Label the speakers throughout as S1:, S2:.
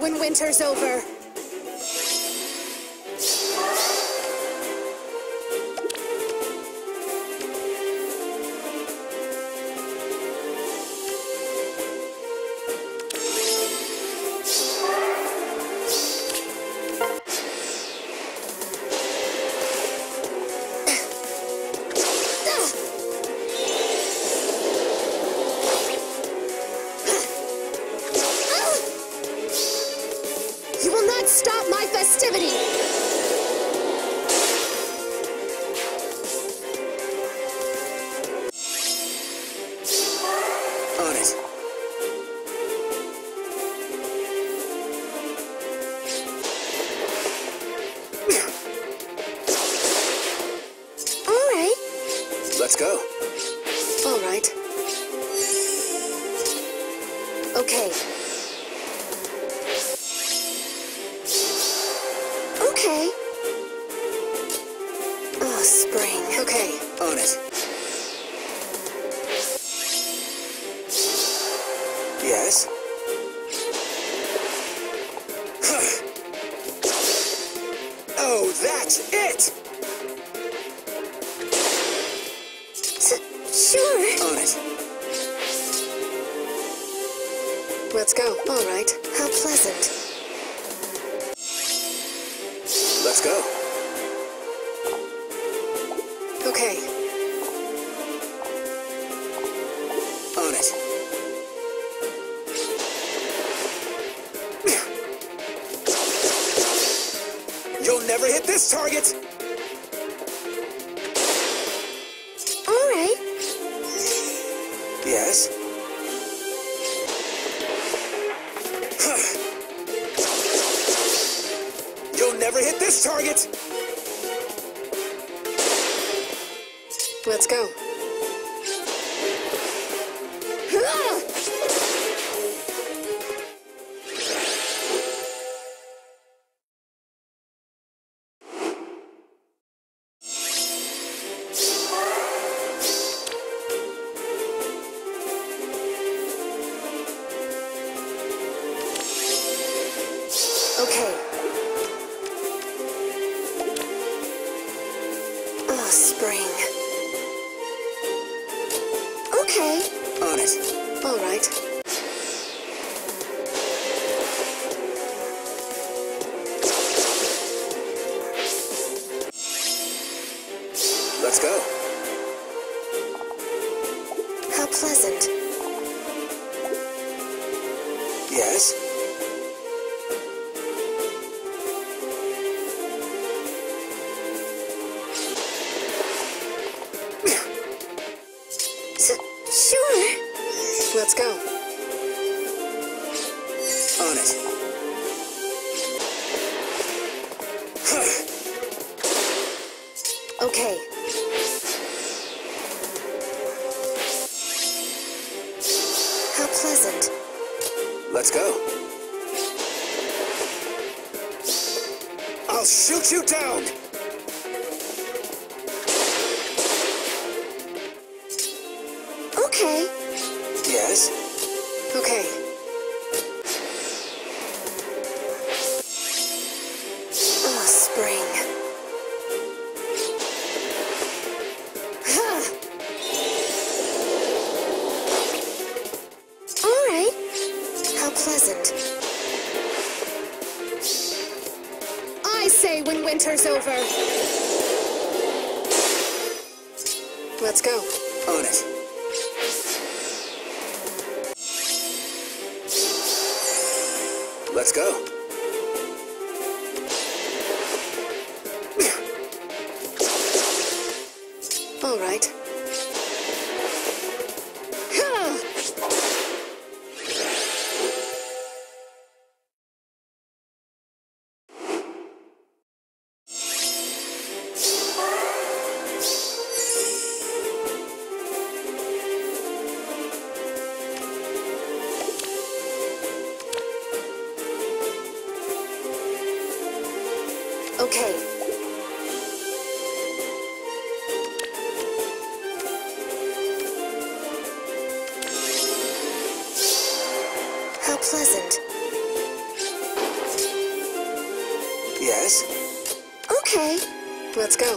S1: when winter's over. Stop my festivity!
S2: On it.
S1: All right.
S2: Let's go.
S1: All right. Okay. Okay. Oh, spring.
S2: Okay, on it. Yes? Oh, that's it!
S1: Sure.
S2: On it.
S1: Let's go. All right. How pleasant.
S2: Let's go.
S1: Okay.
S2: On it. You'll never hit this target!
S1: All right.
S2: Yes? You'll never hit this target!
S1: Let's go. Okay. Oh, spring. Okay.
S2: On it.
S1: All right.
S2: Let's go.
S1: How pleasant.
S2: Yes?
S1: Sure. Let's go.
S2: On it.
S1: Okay. How pleasant.
S2: Let's go. I'll shoot you down!
S1: Okay.
S2: Yes?
S1: Okay. Oh, spring. All right. How pleasant. I say when winter's over. Let's go.
S2: On it. Let's go.
S1: All right. Okay. Let's go.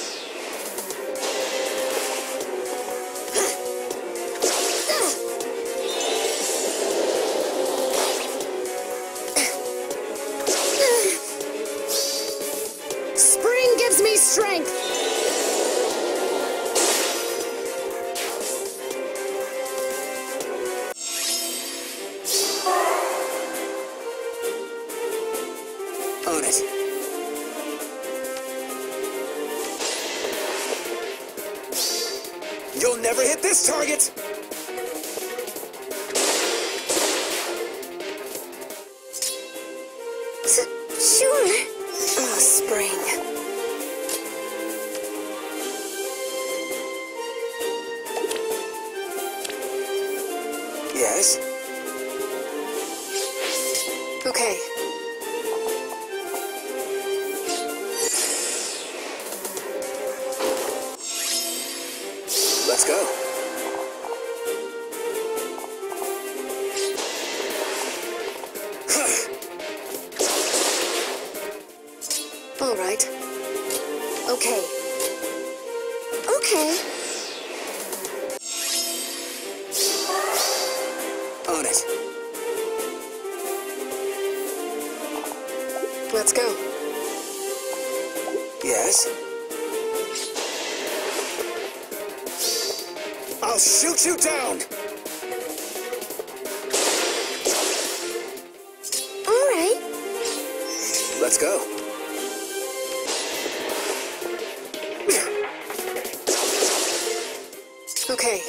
S1: Spring gives me strength.
S2: On it. You'll never hit this target!
S1: Sure. Oh, spring.
S2: Yes?
S1: Okay.
S2: Let's go.
S1: All right. Okay. Okay.
S2: On it.
S1: Let's go.
S2: Yes? I'll shoot you down!
S1: All right.
S2: Let's go.
S1: Okay.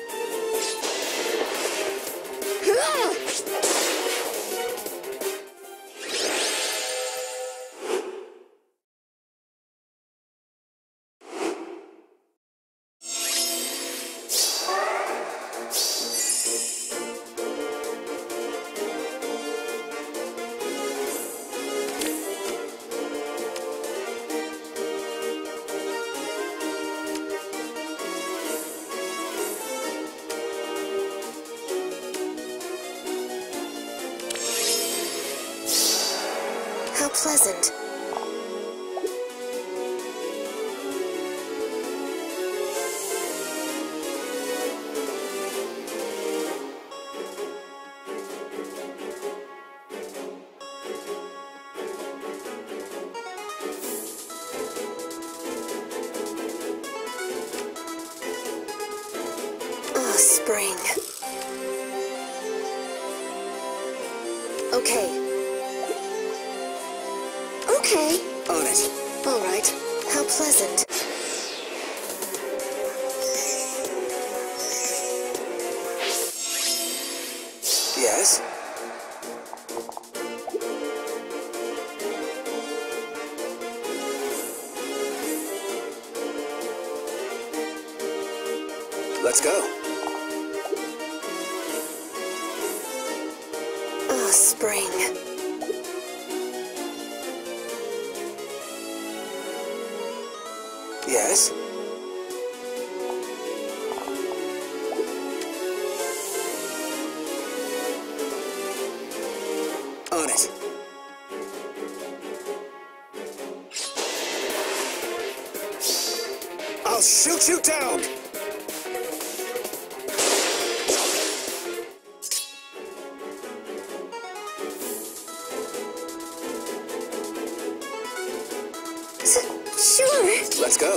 S1: How pleasant. Oh, spring. Okay. Okay.
S2: On it.
S1: All right. How pleasant.
S2: Yes? Let's go.
S1: Oh, spring.
S2: Yes? On it. I'll shoot you down!
S1: Sure.
S2: Let's go.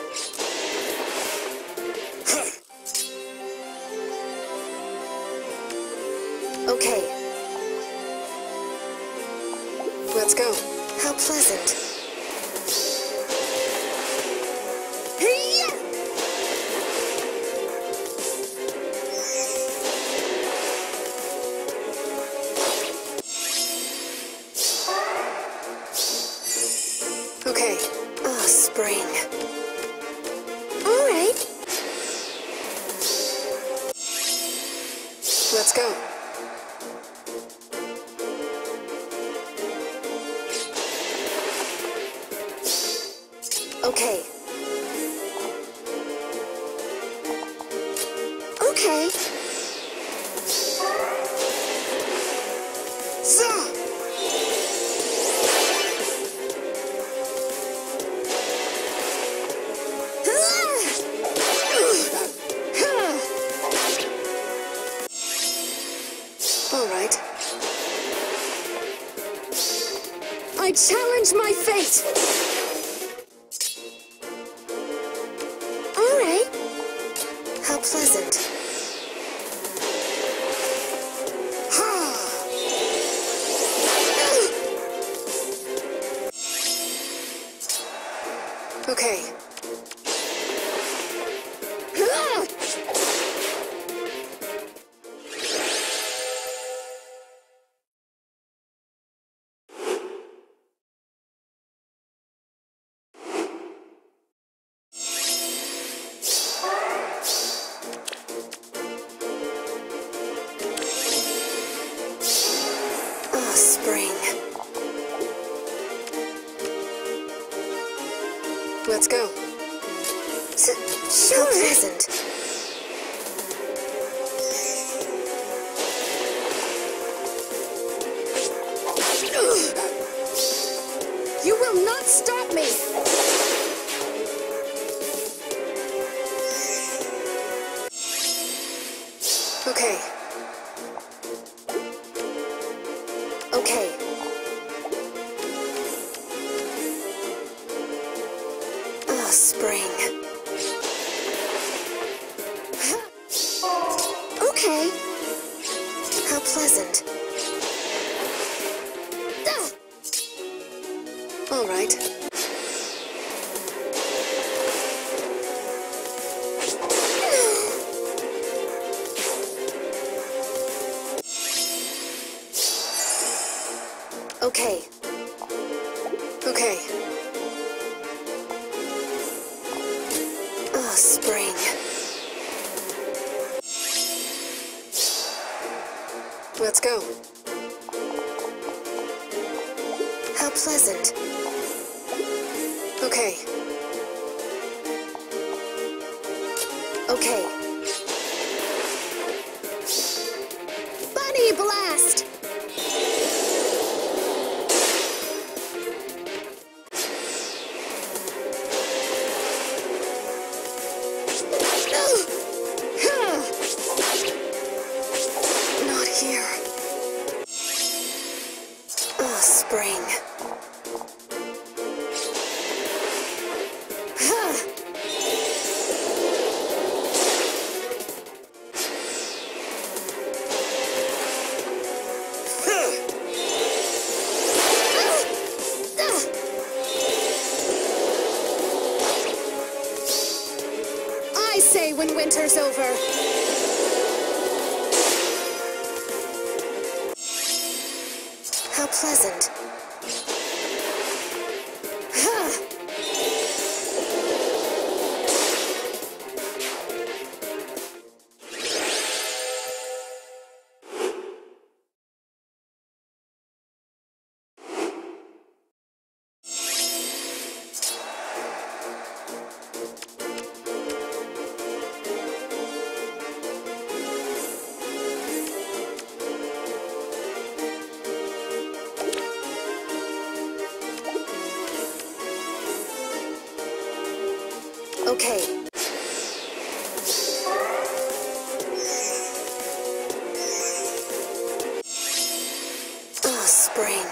S1: Okay. Let's go. How pleasant. Hey-ya! Okay. Oh, spring. All right. Let's go. Okay. Okay. I challenge my fate! Alright. How pleasant. Okay. Oh, spring. Let's go. Sure. How pleasant. You will not stop me! Okay. Okay. Oh, spring. Okay. How pleasant. All right. Okay. Okay. Oh, spring. Let's go. How pleasant. Okay. Okay. Bunny blast! Not here. Oh, spring. I say when winter's over. How pleasant. Okay. Oh, spring.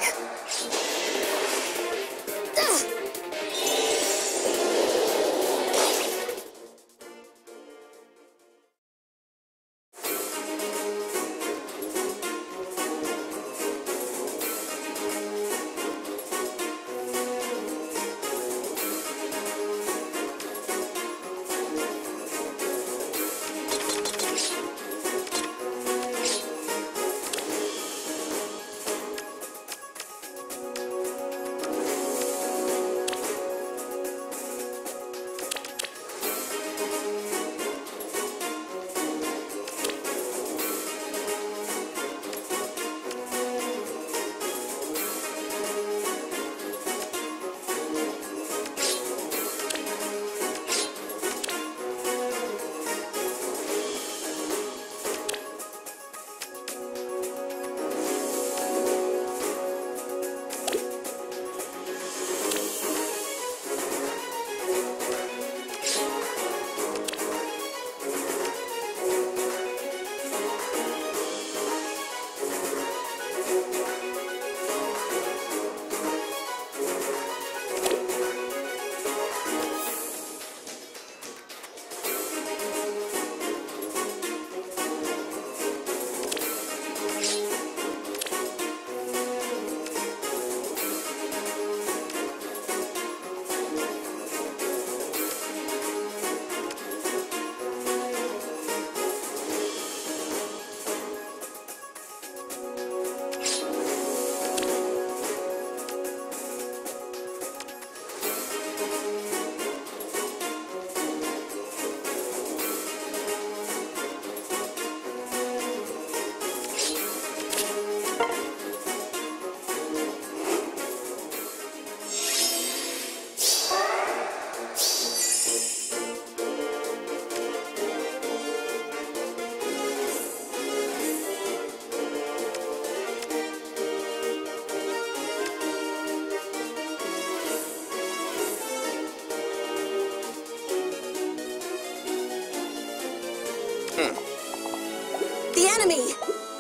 S1: enemy!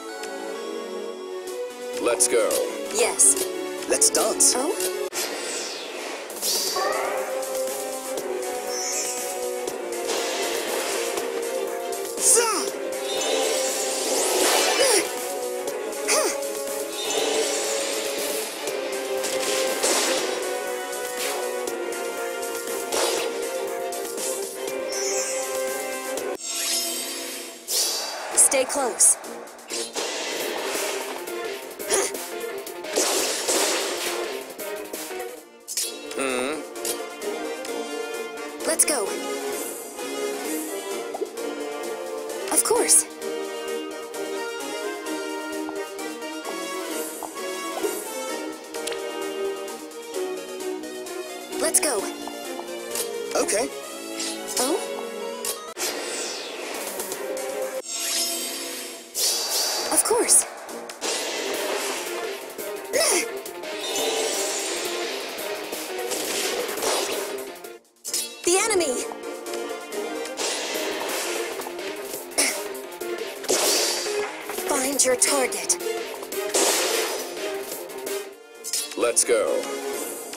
S2: Let's go.
S1: Yes.
S2: Let's dance.
S1: Oh? Stay close. Let's go. Of course. Let's go.
S2: Okay.
S1: Oh? Of course. The enemy! Find your target.
S2: Let's go.